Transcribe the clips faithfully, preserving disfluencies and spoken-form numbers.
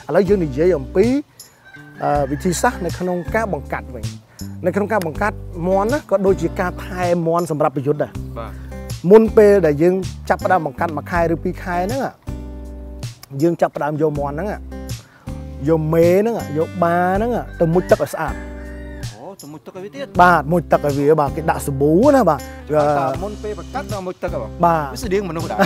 ឥឡូវយើងនិយាយអំពីវិធីសាស្ត្រនៅក្នុងការបង្កាត់វិញនៅក្នុងការបង្កាត់មន់ណាក៏ដូចជាការថែមន់សម្រាប់ប្រយុទ្ធដែរមុនពេលដែលយើងចាប់ផ្ដើមបង្កាត់មួយខែឬពីរខែហ្នឹងយើងចាប់ផ្ដើមយកមន់ហ្នឹងយកមេហ្នឹងយកបាហ្នឹងទៅមុជទឹកឲ្យស្អាតអូទៅមុជទឹកឲ្យវាទៀតបាទមុជទឹកឲ្យវាបាទគេដាក់សាប៊ូណាបាទមុនពេលបង្កាត់ដល់មុជទឹកហ៎បាទវាស្តៀងមនុស្សដែរ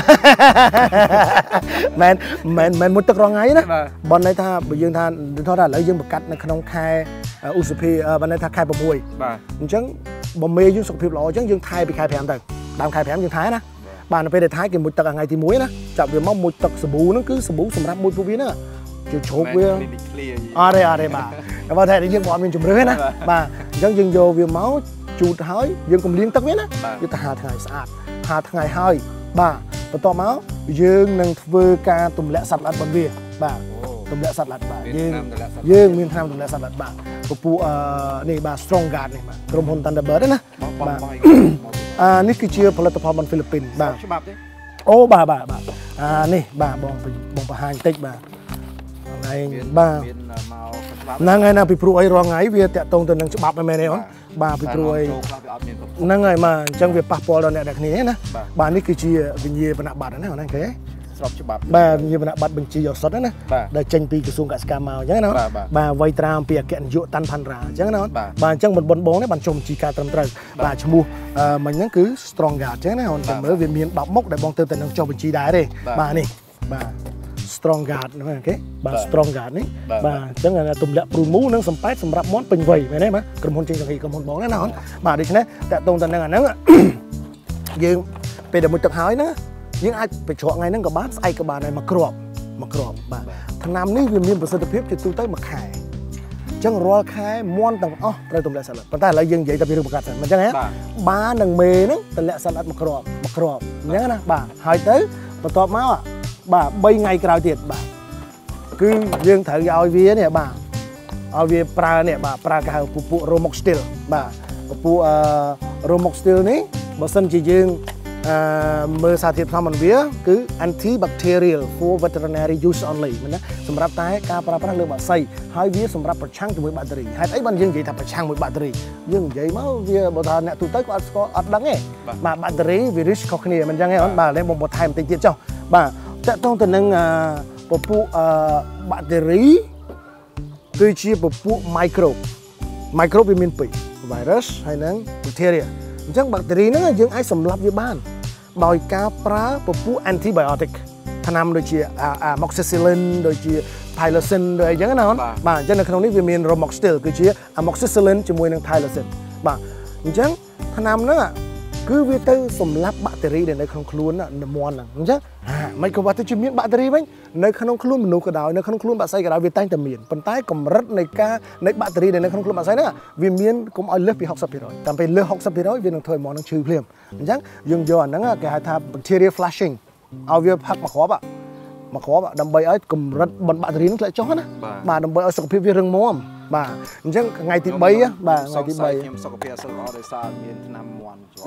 មែនមែនមែនមុជទឹករងថ្ងៃណាបើន័យថាបើយើងថាថាឥឡូវយើងបង្កាត់នៅក្នុងខែឧសភាបើន័យថាខែ6បាទអញ្ចឹងបើមេយើងសុខភាពល្អអញ្ចឹងយើងថែពីខែ5ទៅដើមខែ5យើងថែណាបាទនៅពេលដែលថែគេមុជទឹកថ្ងៃទី1ណាចាប់វាមកមុជទឹកសាប៊ូហ្នឹងគឺសាប៊ូសម្រាប់មុជពួកវាហ្នឹងជួយជ្រោកវាអរេអរេបាទតែបើថាយើងមិនមានជំរឿនណាបាទអញ្ចឹងយើងយកវាមកជូតហើយយើងកុំលាងទឹកវាណាវាទៅហាលថ្ងៃស្អាតហាលថ្ងៃហើយបាទបន្ទាប់មកយើងនឹងធ្វើការទម្លាក់សត្វល្អិតរបស់វាបាទទម្លាក់សត្វល្អិតបាទយើងយើងមានថ្នាំទម្លាក់សត្វល្អិតបាទពពួកនេះបាទ Strong Guard នេះបាទក្រុមហ៊ុន Thunderbird ណាបាទអានេះគឺជាផលិតផលរបស់ហ្វីលីពីនបាទច្បាប់ទេអូបាទបាទបាទអានេះបាទបងបងបង្ហាញតិចបាទថ្ងៃបាទហ្នឹងហើយណាពីព្រោះអីរងថ្ងៃវាតាក់ទងទៅនឹងច្បាប់មែនទេអូនបាទពីព្រោះអីហ្នឹងហើយបាទអញ្ចឹងវាប៉ះពាល់ដល់អ្នកទាំងគ្នាណាបាទនេះគឺជាវិញ្ញាបនបត្រណាអូនឃើញស្របច្បាប់បាទវិញ្ញាបនបត្របញ្ជីឱសថណាដែលចេញពីក្រសួងកសិកម្មមកអញ្ចឹងណាបាទវ័យត្រាំពីអគ្គនាយកតាន់ផាន់រ៉ាអញ្ចឹងណាបាទអញ្ចឹងបនបនបងនេះបានចុំជីការត្រឹមត្រូវបាទឈ្មោះមិញហ្នឹងគឺ Strong Guard អញ្ចឹងណាអូនចាំមើលវាមានដប់មុខដែលបងទៅតែនឹងចុះបញ្ជីដែរទេបាទនេះបាទ Strong Guard ហ្នឹងអូខេបាទ Strong Guard នេះបាទអញ្ចឹងទម្លាក់ព្រូមូនិងសំប៉ែតសម្រាប់មន់ពេញវ័យមែនទេបាទក្រុមហ៊ុនចេញសង្ឃីក្រុមហ៊ុនបងណាអូនបាទដូច្នេះតាក់ទងទៅនឹងអាហ្នឹងយើងពេលដែលមុជទឹកហើយណាយើងអាចไปច្រកថ្ងៃហ្នឹងក៏បានស្អែកក៏បានហើយមកគ្រាប់មកគ្រាប់បាទថ្នាំនេះវាមានប្រសិទ្ធភាពជាទូទៅមួយខែអញ្ចឹងរាល់ខែមន់ទាំងអស់ត្រូវទម្លាក់សត្វល្អិតប៉ុន្តែឥឡូវយើងនិយាយតែពីរឿងបង្កាត់សិនមិនអញ្ចឹងហ៎បាននឹងមេហ្នឹងទម្លាក់សត្វល្អិតមកគ្រាប់មកគ្រាប់អញ្ចឹងណាបាទហើយទៅបន្ទាប់មកបាទ3ថ្ងៃក្រោយទៀតបាទគឺយើងត្រូវឲ្យវានេះបាទឲ្យវាប្រើនេះបាទប្រើគេហៅពពួក Romoxtil បាទពពួក Romoxtil នេះបើសិនជាយើងអឺមើលសារធាតុផ្សំរបស់វាគឺ antibacterial for veterinary use only មែនណាសម្រាប់តែការប្រើប្រាស់លើបក្សីហើយវាសម្រាប់ប្រឆាំងជាមួយបាក់តេរីហេតុអីបានយើងនិយាយថាប្រឆាំងមួយបាក់តេរីយើងនិយាយមកវាបើថាអ្នកទូទៅក៏អត់ស្គាល់អត់ដឹងទេបាទបាក់តេរី virus ខុសគ្នាមិនអញ្ចឹងទេអូនបាទនេះបងបន្ថែមបន្តិចទៀតចុះបាទតាក់ទងទៅនឹងពពួកបាក់តេរីគឺជាពពួក microbe microbe វាមានពីរ virus ហើយនិង bacteria អញ្ចឹងបាក់តេរីហ្នឹងយើងអាចសម្លាប់វាបានដោយការប្រើពពួក antibiotic ថ្នាំដូចជា amoxicillin ដូចជា tylosin ដូចអីចឹងណាអូនបាទអញ្ចឹងនៅក្នុងនេះវាមាន Romoxtil គឺជា amoxicillin ជាមួយនឹង tylosin បាទអញ្ចឹងថ្នាំហ្នឹងគឺវាទៅសម្លាប់បាក់តេរីដែលនៅក្នុងខ្លួននៅមន់ហ្នឹងអញ្ចឹងមិនក៏ว่าទៅជាមានបាក់តេរីវិញនៅក្នុងខ្លួនមនុស្សក៏ដោយនៅក្នុងខ្លួនបាក់សីក៏ដោយវាតែងតែមានប៉ុន្តែកម្រិតនៃការនៃបាក់តេរីដែលនៅក្នុងខ្លួនបាក់សីហ្នឹងវាមានកុំឲ្យលើសពី 60% តាមពេលលើស 60% វានឹងធ្វើឲ្យមន់ហ្នឹងឈឺភ្លាមអញ្ចឹងយើងយកអាហ្នឹងគេហៅថា bacteria flushing ឲ្យវាផឹកមកគ្រាប់មកគ្រាប់ដើម្បីឲ្យកម្រិតបាក់តេរីហ្នឹងធ្លាក់ចុះណាបាទដើម្បីឲ្យសុខភាពវារឹងមាំបាទអញ្ចឹងថ្ងៃទី3បាទថ្ងៃទី3ខ្ញុំសុខភាពអត់ល្អដោយសារមានថ្នាំមន់ជាប់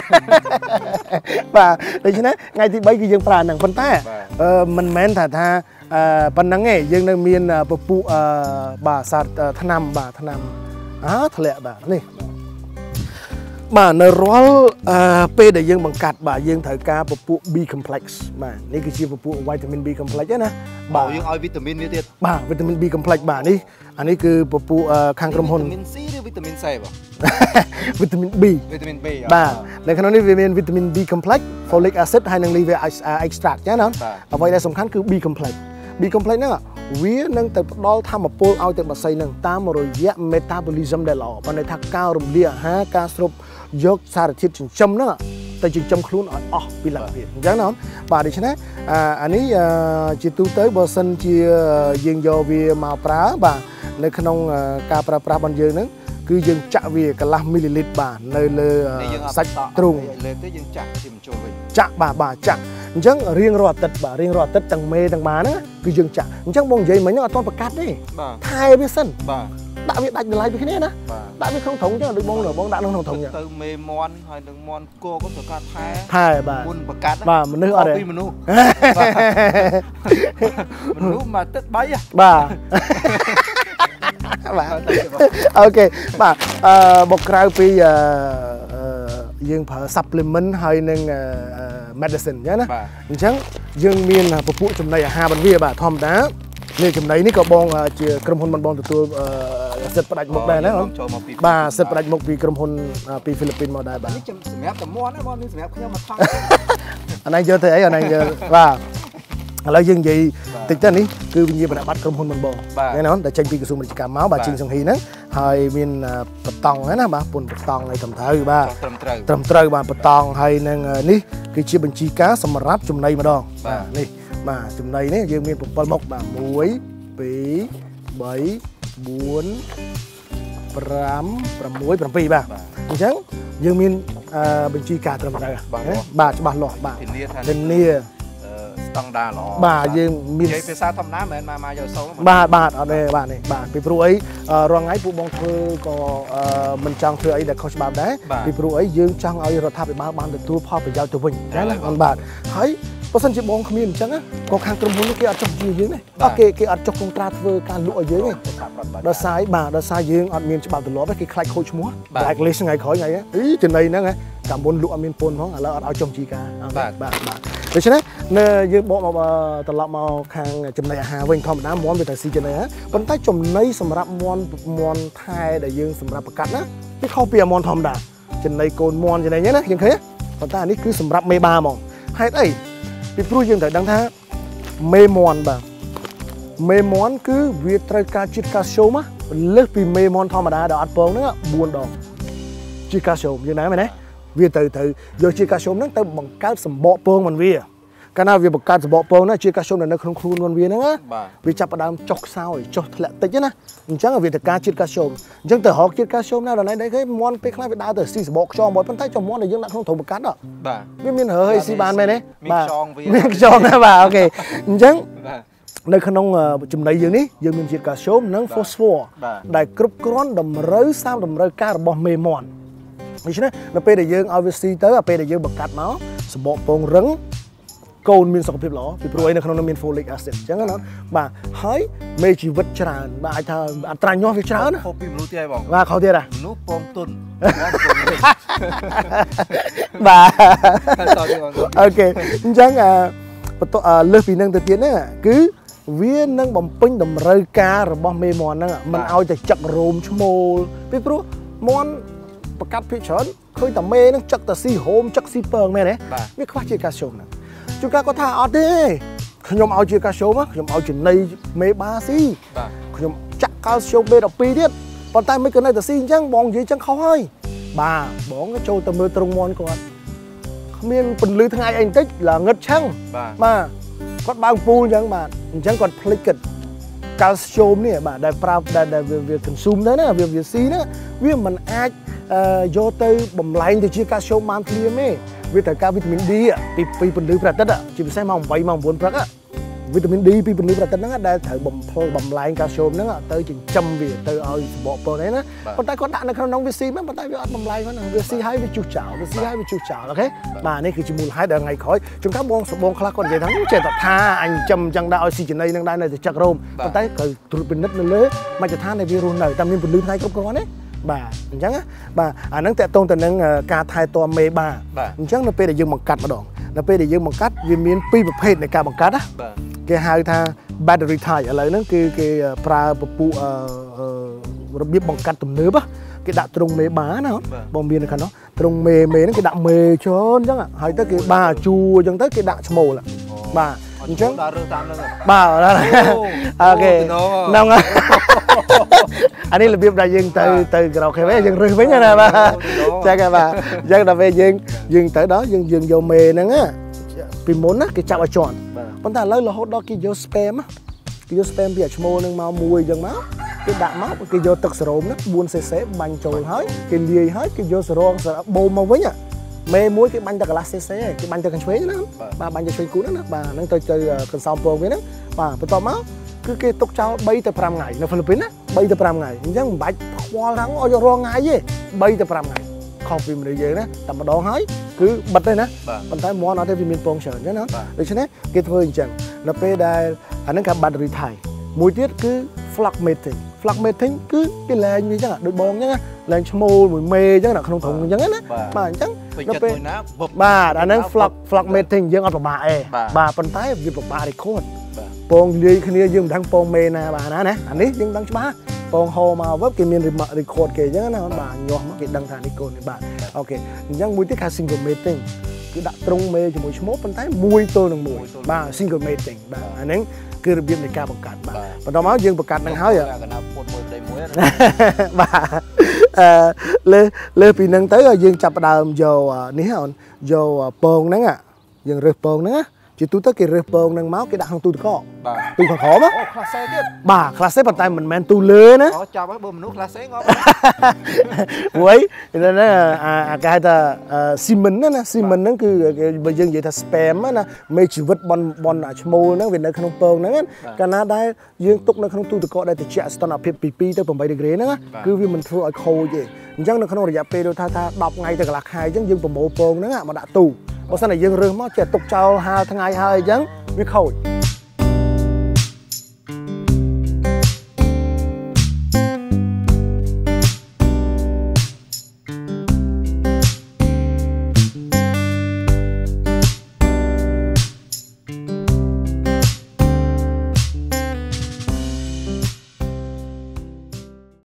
បាទដូច្នេះថ្ងៃទី3គឺយើងប្រើហ្នឹងប៉ុន្តែមិនមែនថាថាប៉ុណ្្នឹងទេយើងនៅមានពពួកបាទសារថ្នាំបាទថ្នាំអាធ្លាក់បាទនេះបាទនៅរាល់ពេលដែលយើងបង្កាត់បាទយើងត្រូវការពពួក B complex បាទនេះគឺជាពពួក vitamin B complex ណាបាទយើងឲ្យវីតាមីនវាទៀតបាទ vitamin B complex បាទនេះអានេះគឺពពួកខាងក្រុមហ៊ុន vitamin C ឬ vitamin C បាទ vitamin B vitamin B បាទនៅក្នុងនេះវាមាន vitamin B complex folic acid ហើយនិង liver extract ចឹងណាអ្វីដែលសំខាន់គឺ B complex B complex ហ្នឹងវានឹងទៅផ្ដល់ធម្មពលឲ្យទៅបក្សីនឹងតាមរយៈ metabolism ដែលល្អបើន័យថាការរំលាយអាហារការស្រូបយកសារធាតុចិញ្ចឹមហ្នឹងទៅចិញ្ចឹមខ្លួនឲ្យអស់ពីលទ្ធភាពអញ្ចឹងណាបាទដូច្នេះអានេះជាទូទៅបើសិនជាយើងយកវាមកប្រើបាទនៅក្នុងការប្រើប្រាស់របស់យើងហ្នឹងគឺយើងចាក់វាកន្លះមីលីលីត្របាទនៅលើសាច់ទ្រូងលើទៅយើងចាក់ជាបញ្ចូលវិញចាក់បាទបាទចាក់អញ្ចឹងរៀងរាល់អាទិត្យបាទរៀងរាល់អាទិត្យទាំងមេទាំងបាហ្នឹងគឺយើងចាក់អញ្ចឹងបងនិយាយមិញហ្នឹងអត់ទាន់ប្រកាសទេថែវាសិនបាទដាក់វាដាច់តម្លៃពីគ្នាណាដាក់វាក្នុងធុងចឹងដូចបងបងដាក់ក្នុងធុងចឹងទៅមេមន់ហើយនឹងមន់គោក៏ត្រូវការថែថែបាទមុនបង្កាត់បាទមនុស្សអត់ទេពីមនុស្សមនុស្សមកទឹកបីបាទបាទអូខេបាទអឺមកក្រៅពីយើងប្រើ supplement ហើយនឹង medicine អញ្ចឹងណាអញ្ចឹងយើងមានពពួកចំណីអាហារបន្ទាបាទធម្មតានេះចំណីនេះក៏បងជាក្រុមហ៊ុនបានបងទទួលសិទ្ធិផ្ដាច់មុខដែរណាបាទសិទ្ធិផ្ដាច់មុខពីក្រុមហ៊ុនពីហ្វីលីពីនមកដែរបាទនេះសម្រាប់តែមន់ណាបងនេះសម្រាប់ខ្ញុំមកថងអានេះយកទៅអីអានេះយកបាទឥឡូវយើងនិយាយតិចទៅនេះគឺវិញ្ញាបនបត្រក្រុមហ៊ុនមិនបងណែនតែចេញពីក្រសួងពាណិជ្ជកម្មមកបាទជាងសង្ហីហ្នឹងហើយមានបតង់ណាបាទពុនបតង់ឲ្យត្រឹមត្រូវបាទត្រឹមត្រូវត្រឹមត្រូវបាទបតង់ហើយនឹងនេះគឺជាបញ្ជីការសម្រាប់ចំណីម្ដងបាទនេះបាទចំណីនេះយើងមានbảyមុខបាទmột hai ba bốn năm sáu bảyបាទអញ្ចឹងយើងមានបញ្ជីការត្រឹមត្រូវបាទច្បាស់លាស់បាទធានាស្តង់ដារល្អបាទយើងមានភាសាធម្មតាមិនមែនមកមកយកសូមបាទបាទអត់ទេបាទនេះបាទពីព្រោះអីរងថ្ងៃពួកបងធ្វើក៏មិនចង់ធ្វើអីដែលខុសច្បាប់ដែរពីព្រោះអីយើងចង់ឲ្យរដ្ឋាភិបាលបានទទួលផលប្រយោជន៍ទៅវិញចា៎ណាបាទហើយបើសិនជាបងគ្មានអញ្ចឹងក៏ខាងក្រុមហ៊ុនគេអត់ចុះជាយើងទេអត់គេគេអត់ចុះកុងត្រាធ្វើការលក់ឲ្យយើងទេដល់សាយបាទដល់សាយយើងអត់មានច្បាប់ទម្លាប់ទេគេខ្លាចខូចឈ្មោះ blacklist ថ្ងៃក្រោយថ្ងៃអីចំណីហ្នឹងតាមមុនលក់អត់មានពន្ធផងឥឡូវអត់ឲ្យចុះជាការបាទបាទបាទដូច្នេះនៅយើងបកមកត្រឡប់មកខាងចំណីអាហារវិញធម្មតាមន់វាតែស៊ីចំណីហ៎ប៉ុន្តែចំណីសម្រាប់មន់មន់ថែដែលយើងសម្រាប់ប្រកាត់ណាវាខុសពីមន់ធម្មតាចំណីកូនមន់ចំណីហ្នឹងណាយើងឃើញប៉ុន្តែអានេះគឺសម្រាប់មេបាហ្មងហេតុអីពីព្រោះយើងត្រូវដឹងថាមេមន់បាទមេមន់គឺវាត្រូវការជាតិកាល់ស្យូមលើសពីមេមន់ធម្មតាដែលអត់ពងហ្នឹងបួនដងជាតិកាល់ស្យូមយើងណាមែនទេវាទៅទៅយកជាតិកាល់ស្យូមហ្នឹងទៅបង្កើតសម្បកពងមិនវាកាលណាវាបង្កើតសម្បកពងណាជាតិកាល់ស្យូមនៅក្នុងខ្លួនមិនវាហ្នឹងវាចាប់ផ្ដើមចុះខ្សោយចុះធ្លាក់តិចណាអញ្ចឹងវាត្រូវការជាតិកាល់ស្យូមអញ្ចឹងទៅរកជាតិកាល់ស្យូមណាដល់ណៃគេមន់ពេលខ្លះវាដើរទៅស៊ីសម្បកខ្យងមកប៉ុន្តែចំមន់ដែលយើងដាក់ក្នុងធុងបង្កាត់បាទវាមានរើឲ្យស៊ីបានមែនទេបាទខ្យងវាមានខ្យងណាបាទអូខេអញ្ចឹងនៅក្នុងចំណីយើងនេះយើងមានជាតិកាល់ស្យូមនិង phosphor ដែលគ្រប់គ្រាន់តម្រូវតាមតម្រូវការរបស់មេមន់ដូច្នេះនៅពេលដែលយើងឲ្យវាស៊ីទៅពេលដែលយើងបង្កាត់មកសម្បកពងរឹងកូនមានសុខភាពល្អពីព្រោះឯនៅក្នុងនោះមាន folic acid អញ្ចឹងណាបាទហើយមេជីវិតច្រើនបាទអាចថាអត្រាញាស់វាច្រើនខុសពីមនុស្សទៀតហើយបងបាទខុសទៀតហ៎មនុស្សពងទុនបាទអូខេអញ្ចឹងបន្ទាប់លើសពីនឹងទៅទៀតហ្នឹងគឺវានឹងបំពេញតម្រូវការរបស់មេមន់ហ្នឹងមិនឲ្យតែចឹករោមឈ្មោលពីព្រោះមន់ប្រកាត់ភាគច្រើនឃើញតែមេហ្នឹងចឹកតែស៊ីហូមចឹកស៊ីពងមែនទេវាខ្វះជាតិកាល់ស្យូមហ្នឹងជួនកាលគាត់ថាអត់ទេខ្ញុំឲ្យជាតិកាល់ស្យូមខ្ញុំឲ្យចំណីមេបាស៊ីខ្ញុំចាក់កាល់ស្យូម B ដប់ពីរ ទៀតប៉ុន្តែមិនក៏នៅតែស៊ីអញ្ចឹងបងនិយាយអញ្ចឹងខុសហើយបាទបងចូលទៅមើលទ្រង់មន់គាត់គ្មានពន្លឺថ្ងៃអីបន្តិចល្ងឹតឆឹងបាទគាត់បើកពូលអញ្ចឹងបាទអញ្ចឹងគាត់ភ្លេចគិតកាល់ស្យូមនេះបាទដែលប្រើដែលវា consume ទៅណាវាវាស៊ីណាវាមិនអាចយកទៅបំលែងទៅជាកាល់ស្យូមបានភ្លាមទេវាត្រូវការវីតាមីន D ពីពីពន្លឺព្រះអាទិត្យជាពិសេសម៉ោងeightម៉ោងnineព្រឹកវីតាមីន D ពីពន្លឺព្រះអាទិត្យហ្នឹងដែលត្រូវបំផ្លបំលែងកាល់ស្យូមហ្នឹងទៅចិញ្ចឹមវាទៅឲ្យសម្បកពងហ្នឹងណាប៉ុន្តែគាត់ដាក់នៅក្នុងវាស៊ីមែនប៉ុន្តែវាអត់បំលែងហ្នឹងវាស៊ីហើយវាជុះចោលវាស៊ីហើយវាជុះចោលអូខេបាទនេះគឺជាមូលហេតុដែលថ្ងៃក្រោយជួនកាលបងសបងខ្លះគាត់និយាយថាចេះតែថាអញចិញ្ចឹមអញ្ចឹងដែរឲ្យស៊ីចំណីហ្នឹងដែរនៅតែចឹករោមប៉ុន្តែត្រូវត្រួតពិនិត្យនៅលើមជ្ឈដ្ឋានដែលវារស់នៅតែមានពន្លឺថ្ងៃគ្រប់គ្រាន់ទេបាទអញ្ចឹងបាទអាហ្នឹងតកតងទៅនឹងការថែទាំមេបាអញ្ចឹងនៅពេលដែលយើងបង្កាត់ម្ដងនៅពេលដែលយើងបង្កាត់វាមានពីរប្រភេទនៃការបង្កាត់ណាគេហៅថា battery type ឥឡូវហ្នឹងគឺគេប្រើពពួករបៀបបង្កាត់ទំនើបគេដាក់ទ្រង់មេបាណាបងមាននៅខាងនោះទ្រង់មេមេហ្នឹងគេដាក់មេច្រើនអញ្ចឹងហើយទៅគេបាជួអញ្ចឹងទៅគេដាក់ឈ្មោលបាទអញ្ចឹងដល់រើសតាមហ្នឹងបាទអូខេហ្នឹងអានេះរបៀបដែលយើងទៅទៅក្រៅខេវិញយើងរើសវិញណាបាទចា៎បាទអញ្ចឹងដល់ពេលយើងយើងទៅដល់យើងយើងយកមេហ្នឹងពីមុនណាគេចាប់ឲ្យជន់ប៉ុន្តែឥឡូវរហូតដល់គេយក spam គេយក spam ពីអាឈ្មោលហ្នឹងមកមួយអញ្ចឹងមកគេដាក់មកគេយកទឹកសរោមហ្នឹងfour c c បាញ់ចូលហើយគេលាយហើយគេយកសរងបូមមកវិញមេមួយគេបាញ់តែកន្លះ cc គេបាញ់ទៅខាងឆ្វេងណាបាទបាញ់ទៅឆ្វេងគូហ្នឹងណាបាទហ្នឹងទៅទៅកន្សោមពងវាហ្នឹងបាទបន្ទាប់មកគឺគេទុកចោល3ទៅ5ថ្ងៃនៅហ្វីលីពីនណា3ទៅ5ថ្ងៃអញ្ចឹងមិនបាច់ខ្វល់ថាឲ្យរងថ្ងៃទេ3ទៅ5ថ្ងៃខុសពីមនុស្សយើងណាតែម្ដងហើយគឺបិទទេណាប៉ុន្តែមន់អត់ទេវាមានពងច្រើនអញ្ចឹងណាដូច្នេះគេធ្វើអញ្ចឹងនៅពេលដែលអាហ្នឹងគេ battery ថៃមួយទៀតគឺ flock mating flock mating គឺគេលែងវាអញ្ចឹងដូចបងអញ្ចឹងលែងឈ្មោលមួយមេអញ្ចឹងនៅក្នុងទ្រុងអញ្ចឹងណាបាទអញ្ចឹងនៅពេលបាទអាហ្នឹង flock flock mating យើងអត់ពិបាកទេបាទប៉ុន្តែវាពិបាក record ពងលាយគ្នាយើងមិនដឹងពងមេណាបាទណាណាអានេះយើងដឹងច្បាស់ពងហោមកវិញគេមាន record គេអញ្ចឹងណាបាទញាស់មកគេដឹងថានេះកូននេះបាទអូខេអញ្ចឹងមួយទៀតថា single mating គឺដាក់ទ្រុងមេជាមួយឈ្មោះប៉ុន្តែមួយទល់នឹងមួយបាទ single mating បាទអាហ្នឹងគឺរបៀបនៃការបង្កាត់បាទបន្តមកយើងបង្កាត់នឹងហើយកណ្ដាលពុតមួយប្តីមួយបាទអឺលើលើពីហ្នឹងទៅយើងចាប់ផ្ដើមយកនេះអូនយកពងហ្នឹងយើងរើសពងហ្នឹងជាទូទៅគេរើសពងហ្នឹងមកគេដាក់ក្នុងទូទឹកកកទូខាងក្រោមអូខ្លះសេទៀតបាទខ្លះសេប៉ុន្តែមិនមែនទូលើណាអូចាប់ហើយបើមនុស្សខ្លះសេងាប់មួយណាអាគេហៅថាស៊ីមិនណាស៊ីមិនហ្នឹងគឺបើយើងនិយាយថា spam ណាមេជីវិតបនបនឈ្មោលហ្នឹងវានៅក្នុងពងហ្នឹងកាលណាដែលយើងទុកនៅក្នុងទូទឹកកកដែលត្រជាក់ស្ថិតភាពពី2ទៅ8ដឺក្រេហ្នឹងគឺវាមិនធ្វើឲ្យខូចទេអញ្ចឹងនៅក្នុងរយៈពេលដូចថាថា10ថ្ងៃទៅកន្លះខែអញ្ចឹងយើងប្រមូលពងហ្នឹងមកដាក់ទូបើសិនតែយើងរើសមកចេះទុកចោលហាលថ្ងៃហើយអញ្ចឹងវាខូច